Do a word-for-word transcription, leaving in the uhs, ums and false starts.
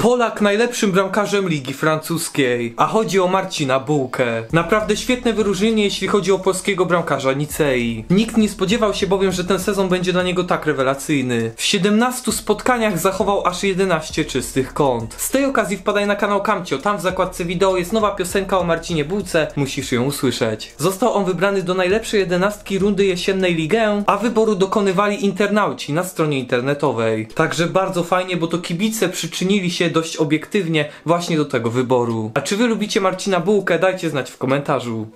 Polak najlepszym bramkarzem ligi francuskiej, a chodzi o Marcina Bułkę. Naprawdę świetne wyróżnienie, jeśli chodzi o polskiego bramkarza Nicei. Nikt nie spodziewał się bowiem, że ten sezon będzie dla niego tak rewelacyjny. W siedemnastu spotkaniach zachował aż jedenaście czystych kąt. Z tej okazji wpadaj na kanał Kamcio, tam w zakładce wideo jest nowa piosenka o Marcinie Bułce, musisz ją usłyszeć. Został on wybrany do najlepszej jedenastki rundy jesiennej Ligę, a wyboru dokonywali internauci na stronie internetowej. Także bardzo fajnie, bo to kibice przyczynili się dość obiektywnie właśnie do tego wyboru. A czy wy lubicie Marcina Bułkę? Dajcie znać w komentarzu.